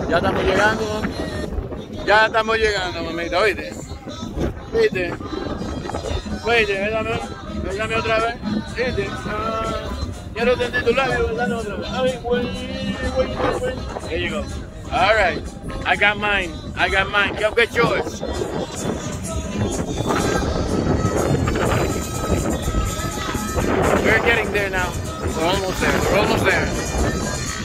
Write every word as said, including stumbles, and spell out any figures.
Ya estamos llegando. Ya estamos llegando, mamita, ¿oíste? ¿Viste? ¿Viste? Dame, dame otra vez. ¿Viste? Uh, quiero sentir tu labio, dame otra vez. Ay, wait, wait, wait, wait. There you go. All right. I got mine. I got mine. Come get yours. We're getting there now. We're almost there. We're almost there.